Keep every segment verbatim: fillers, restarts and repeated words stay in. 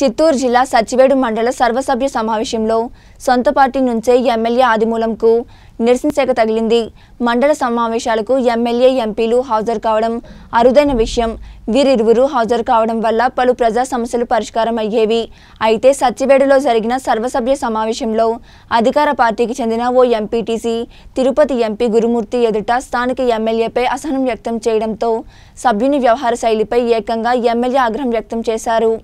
చిత్తూరు జిల్లా సచ్చివేడు మండల సర్వసభ్య సమావేశంలో సొంత పార్టీ నుంచే ఎమ్మెల్యే ఆదిమూలంకు నిరసన శాఖ తగిలింది. మండల సమావేశాలకు ఎమ్మెల్యే ఎంపీలు హాజరు కావడం అరుదైన విషయం. వీరిరువురు హాజరు కావడం వల్ల పలు ప్రజా సమస్యలు పరిష్కారం అయ్యేవి. అయితే సచ్చివేడులో జరిగిన సర్వసభ్య సమావేశంలో అధికార పార్టీకి చెందిన ఓ ఎంపీటీసీ తిరుపతి ఎంపీ గురుమూర్తి ఎదుట స్థానిక ఎమ్మెల్యేపై అసహనం వ్యక్తం చేయడంతో సభ్యుని వ్యవహార శైలిపై ఏకంగా ఎమ్మెల్యే ఆగ్రహం వ్యక్తం చేశారు.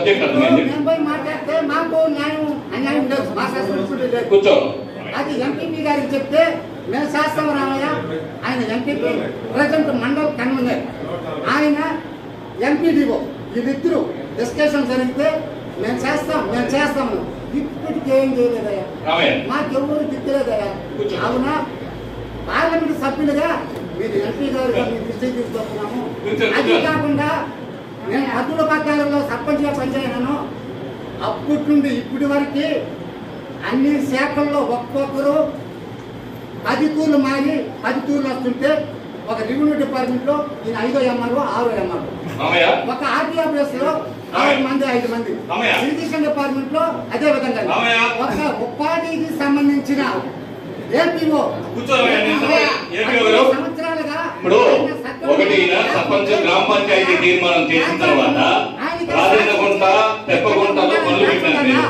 అది ఎంపీ గారికి చెప్తే మేము శాస్త్రం రామయ్య ఆయన ఎంపీపీ ప్రజెంట్ మండల కన్వీనర్ ఆయన ఎంపీడీఓ వీరిద్దరు డిస్కషన్ జరిగితే మేము చేస్తాం మేము చేస్తాము ఇప్పటికి ఏం చేయలేదయ్యా మాకెవరు దిక్కులేదయ్యా. అవునా పార్లమెంట్ సభ్యులుగా మీరు ఎంపీ గారు మీ దృష్టికి తీసుకొస్తున్నాము. అది కాకుండా నేను అద్దుల పద్నాలుగులో సర్పంచ్గా పనిచేయను. అప్పటి నుండి ఇప్పటి వరకు అన్ని శాఖల్లో ఒక్కొక్కరు పది తూర్లు మారి పది తూర్లు వస్తుంటే ఒక రెవెన్యూ డిపార్ట్మెంట్ లో ఈయన ఐదో ఎంఆర్ఓ ఆరో ఎంఆర్ఓ, ఒక ఆర్టీ ఆఫీస్ లో ఆరు మంది ఐదు మంది, ఇరిగేషన్ డిపార్ట్మెంట్ లో అదే విధంగా ఒక ఉపాధికి సంబంధించిన ఏపీఓ సంవత్సరాలుగా ఒకటి సర్పంచ్ గ్రామ పంచాయతీ తీర్మానం చేసిన తర్వాత రాజేంద్రగుంట తెప్పగుంటలో పనులు పెట్టారు.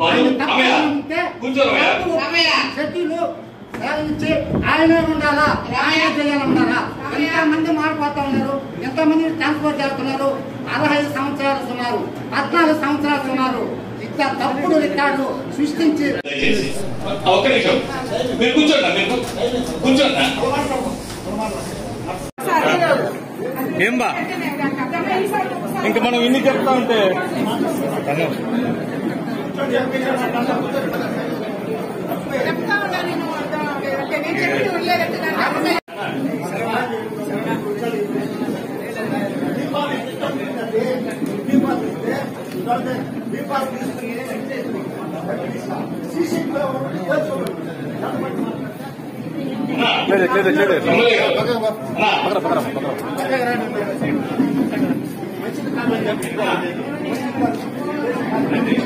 ఆయన ఉండాలా ఆయన చేయాలన్నారా? ఎంతమంది మారిపోతా ఉన్నారు, ఎంతమంది ట్రాన్స్పోర్ట్ చేస్తున్నారు. పదహైదు సంవత్సరాలు సుమారు పద్నాలుగు సంవత్సరాలు సుమారు ఇట్లా తప్పుడు రికార్డు సృష్టించి ఒక్క నిమిషం మీరు కూర్చోండి మీరు కూర్చోండి ఏం బా ఇంకా మనం ఇన్ని చెప్తా ఉంటే చెప్తా ఉన్నా నేను నేను చెప్పి ఉండలేదంటే మంచిది